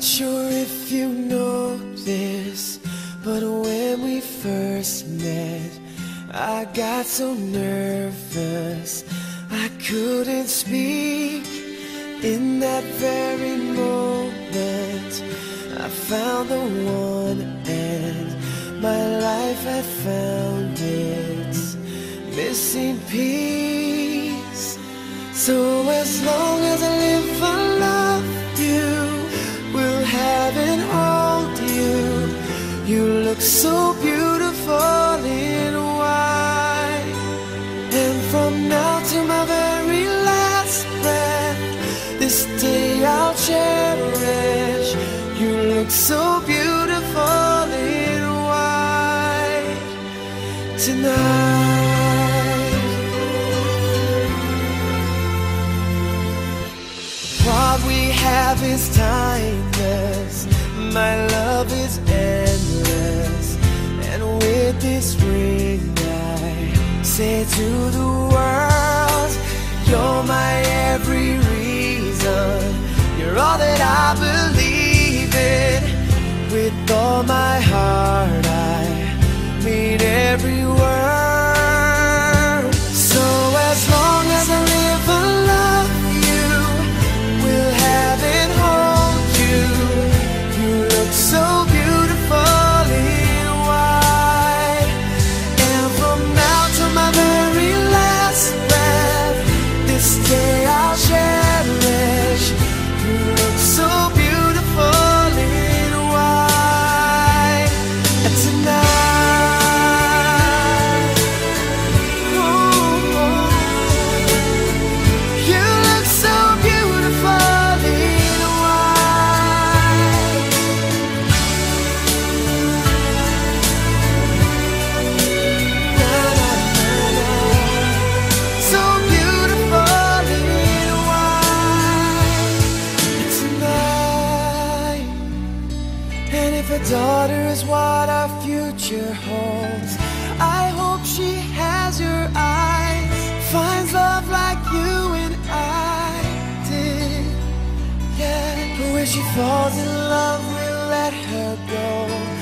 sure if you know this, but when we first met, I got so nervous I couldn't speak. In that very moment, I found the one, and my life had found its missing piece. So as long as I live, I love you, will have and hold you. You look so beautiful in white, and from now to my very last breath, this day I'll cherish. You look so beautiful in white tonight. What we have is timeless, my love is endless, and with this ring I say to the world, you're my every reason, you're all that I believe in. With all my heart I mean every word. So as long as I live, I love you, will have and hold you. You look so beautiful in white, and from now to my very last breath, this day I'll cherish. You look so beautiful in white tonight. Ooh, you look so beautiful in white. Na, na, na, na. So beautiful in white tonight. And if a daughter is what our future holds, I hope she has your eyes, finds love like you and I did. Yeah, but when she falls in love, we'll let her go.